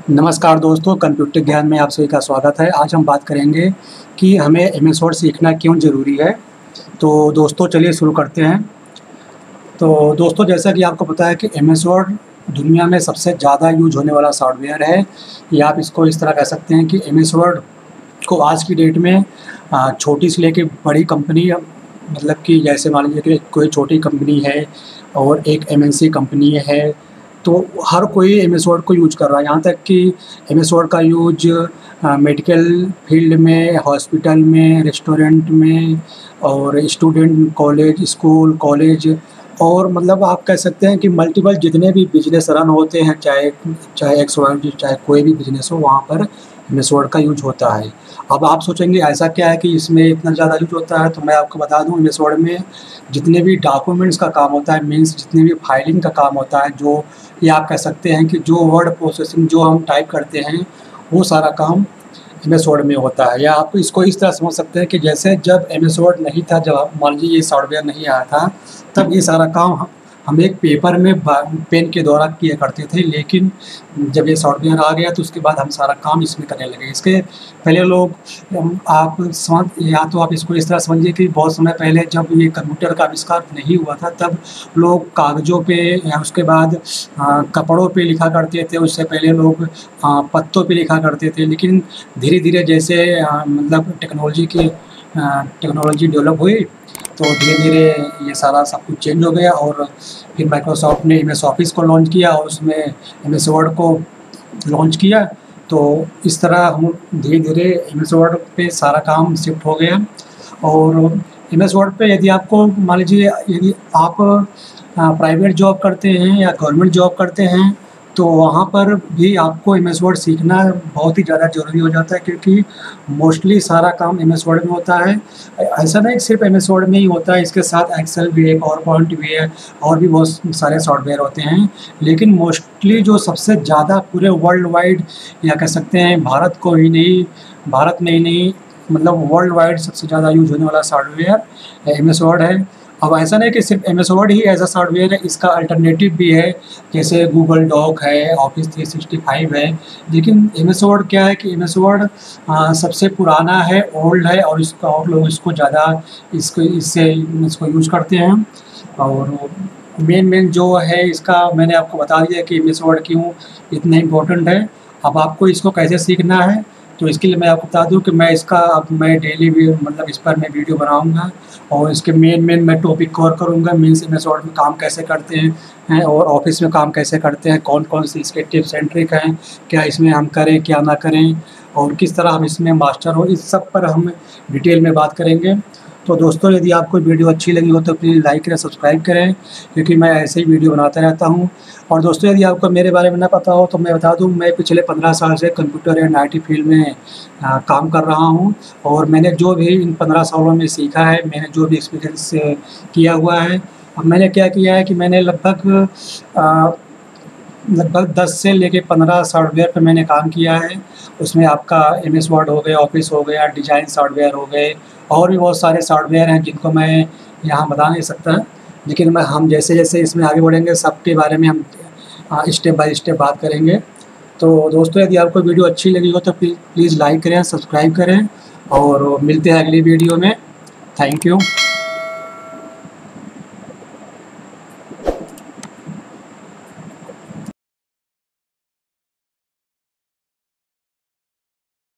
नमस्कार दोस्तों, कंप्यूटर ज्ञान में आप सभी का स्वागत है। आज हम बात करेंगे कि हमें एमएस वर्ड सीखना क्यों ज़रूरी है। तो दोस्तों चलिए शुरू करते हैं। तो दोस्तों जैसा कि आपको पता है कि एमएस वर्ड दुनिया में सबसे ज़्यादा यूज होने वाला सॉफ्टवेयर है, या आप इसको इस तरह कह सकते हैं कि एमएस वर्ड को आज की डेट में छोटी से लेके बड़ी कंपनी, मतलब कि जैसे मान लीजिए कि कोई छोटी कंपनी है और एक एमएनसी कंपनी है, तो हर कोई एमएस वर्ड को यूज कर रहा है। यहाँ तक कि एमएस वर्ड का यूज मेडिकल फील्ड में, हॉस्पिटल में, रेस्टोरेंट में और स्टूडेंट कॉलेज, स्कूल, कॉलेज और मतलब आप कह सकते हैं कि मल्टीपल जितने भी बिजनेस रन होते हैं, चाहे चाहे एक्स वाई जेड, चाहे कोई भी बिजनेस हो, वहाँ पर एमएस वर्ड का यूज होता है। अब आप सोचेंगे ऐसा क्या है कि इसमें इतना ज़्यादा यूज होता है, तो मैं आपको बता दूँ एमएस वर्ड में जितने भी डॉक्यूमेंट्स का काम होता है, मीन्स जितने भी फाइलिंग का काम होता है, जो या आप कह सकते हैं कि जो वर्ड प्रोसेसिंग जो हम टाइप करते हैं, वो सारा काम एमएस वर्ड में होता है। या आप इसको इस तरह समझ सकते हैं कि जैसे जब एमएस वर्ड नहीं था, जब आप मान लीजिए ये सॉफ्टवेयर नहीं आया था, तब ये सारा काम हम एक पेपर में पेन के द्वारा किया करते थे, लेकिन जब ये सॉफ्टवेयर आ गया तो उसके बाद हम सारा काम इसमें करने लगे। इसके पहले लोग आप समझ, या तो आप इसको इस तरह समझिए कि बहुत समय पहले जब ये कंप्यूटर का आविष्कार नहीं हुआ था, तब लोग कागज़ों पे या उसके बाद कपड़ों पे लिखा करते थे। उससे पहले लोग पत्तों पे लिखा करते थे, लेकिन धीरे धीरे जैसे मतलब टेक्नोलॉजी डेवलप हुई, तो धीरे धीरे ये सारा सब कुछ चेंज हो गया और फिर माइक्रोसॉफ्ट ने एमएस ऑफिस को लॉन्च किया और उसमें एमएस वर्ड को लॉन्च किया। तो इस तरह हम धीरे धीरे एमएस वर्ड पे सारा काम शिफ्ट हो गया। और एमएस वर्ड पे यदि आपको मान लीजिए यदि आप प्राइवेट जॉब करते हैं या गवर्नमेंट जॉब करते हैं, तो वहाँ पर भी आपको एमएस वर्ड सीखना बहुत ही ज़्यादा ज़रूरी हो जाता है, क्योंकि मोस्टली सारा काम एमएस वर्ड में होता है। ऐसा नहीं सिर्फ एमएस वर्ड में ही होता है, इसके साथ एक्सेल भी है, पावर पॉइंट भी है और भी बहुत सारे सॉफ्टवेयर होते हैं। लेकिन मोस्टली जो सबसे ज़्यादा पूरे वर्ल्ड वाइड, या कह सकते हैं भारत में ही नहीं मतलब वर्ल्ड वाइड सबसे ज़्यादा यूज होने वाला सॉफ्टवेयर एमएस वर्ड है। अब ऐसा नहीं कि सिर्फ एमएस वर्ड ही ऐसा सॉफ्टवेयर है, इसका अल्टरनेटिव भी है, जैसे गूगल डॉक है, ऑफिस 365 है। लेकिन एमएस वर्ड क्या है कि एमएस वर्ड सबसे पुराना है, ओल्ड है, और इसका और लोग इसको ज़्यादा इसको यूज करते हैं। और मेन जो है इसका मैंने आपको बता दिया कि एमएस वर्ड क्यों इतना इम्पोर्टेंट है। अब आपको इसको कैसे सीखना है, तो इसके लिए मैं आपको बता दूं कि मैं डेली भी मतलब इस पर मैं वीडियो बनाऊंगा और इसके मेन मैं टॉपिक कवर करूंगा। मीन्स एमएस वर्ड में काम कैसे करते हैं और ऑफिस में काम कैसे करते हैं, कौन कौन सी इसके टिप्स एंड ट्रिक हैं, क्या इसमें हम करें क्या ना करें, और किस तरह हम इसमें मास्टर हो, इस सब पर हम डिटेल में बात करेंगे। तो दोस्तों यदि आपको वीडियो अच्छी लगी हो तो प्लीज़ लाइक करें, सब्सक्राइब करें, क्योंकि मैं ऐसे ही वीडियो बनाता रहता हूं। और दोस्तों यदि आपको मेरे बारे में ना पता हो तो मैं बता दूं, मैं पिछले 15 साल से कंप्यूटर एंड आईटी फील्ड में काम कर रहा हूं। और मैंने जो भी इन 15 सालों में सीखा है, मैंने जो भी एक्सपीरियंस किया हुआ है, अब मैंने क्या किया है कि मैंने लगभग 10 से लेके 15 सॉफ्टवेयर पे मैंने काम किया है। उसमें आपका एमएस वर्ड हो गया, ऑफिस हो गया, डिज़ाइन सॉफ्टवेयर हो गए, और भी बहुत सारे सॉफ्टवेयर हैं जिनको मैं यहाँ बता नहीं सकता। लेकिन हम जैसे जैसे इसमें आगे बढ़ेंगे सबके बारे में हम स्टेप बाय स्टेप बात करेंगे। तो दोस्तों यदि आपको वीडियो अच्छी लगी हो तो प्लीज़ लाइक करें, सब्सक्राइब करें, और मिलते हैं अगली वीडियो में। Thank you.